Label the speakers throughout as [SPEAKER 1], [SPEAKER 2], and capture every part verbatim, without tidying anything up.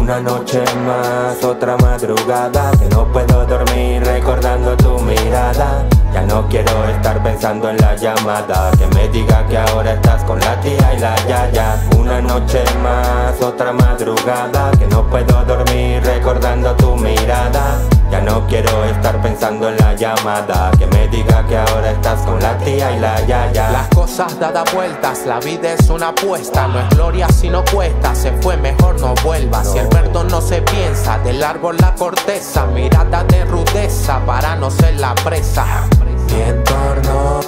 [SPEAKER 1] Una noche más, otra madrugada, que no puedo dormir recordando tu mirada. Ya no quiero estar pensando en la llamada, que me diga que ahora estás con la tía y la yaya. Una noche más, otra madrugada, que no puedo dormir recordando tu mirada. Ya no quiero estar pensando en la llamada, que me diga que ahora estás con la tía y la yaya.
[SPEAKER 2] Las cosas dadas vueltas, la vida es una apuesta. No es gloria si no cuesta, se fue mejor no vuelva. Si el perdón no se piensa, del árbol la corteza. Mirada de rudeza para no ser la presa. Mi entorno,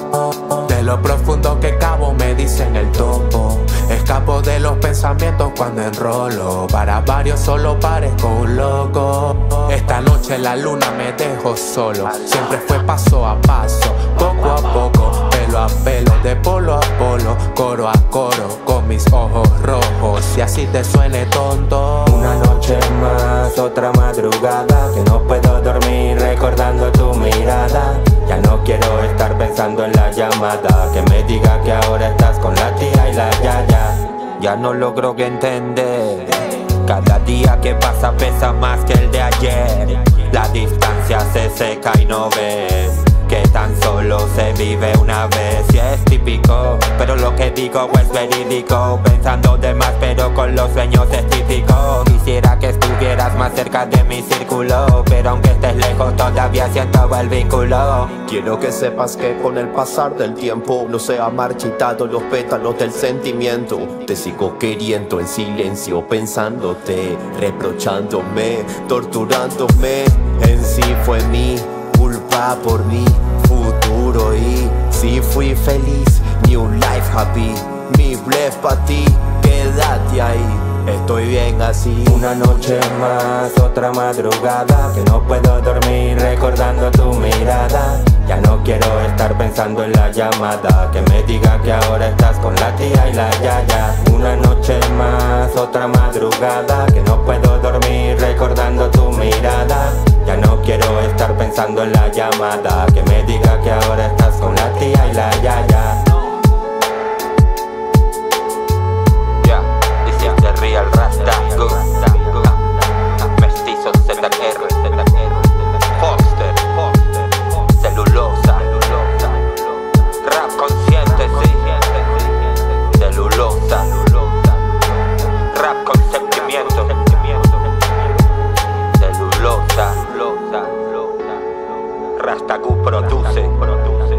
[SPEAKER 2] de lo profundo que cabo me dicen el topo. Escapo de los pensamientos cuando enrolo. Para varios solo parezco un loco. Esta noche la luna me dejó solo. Siempre fue paso a paso, poco a poco, pelo a pelo, de polo a polo, coro a coro, con mis ojos rojos. Y así te suene tonto.
[SPEAKER 1] Una noche más, otra madrugada, que no puedo dormir recordando tu mirada. Ya no quiero estar pensando en la llamada, que me diga que ahora estás con la tía y la yaya. Ya no logro que entender, cada día que pasa pesa más que el de ayer. La distancia se seca y no ves que tan solo se vive una vez. Y es típico, pero lo que digo es verídico. Pensando de más pero con los sueños es típico. Quisiera que estuvieras más cerca de mi círculo, pero aunque estés lejos todavía siento el vínculo.
[SPEAKER 3] Quiero que sepas que con el pasar del tiempo no se han marchitado los pétalos del sentimiento. Te sigo queriendo en silencio, pensándote, reprochándome, torturándome. En sí fue mi culpa por mi futuro y si fui feliz, new life happy. Mi blef pa' ti, quédate ahí, estoy bien así.
[SPEAKER 1] Una noche más, otra madrugada, que no puedo dormir recordando tu mirada. Ya no quiero estar pensando en la llamada, que me diga que ahora estás con la tía y la yaya. Una noche más, otra madrugada, que no puedo dormir recordando tu mirada. Ya no quiero estar pensando en la llamada, que me diga que ahora estás con la tía y la yaya.
[SPEAKER 4] Yeah, this is the real Rasta Good. Mestizo Z R, Foster, celulosa, rap consciente, sí, celulosa, rap con sentimiento, celulosa, Rasta Good produce.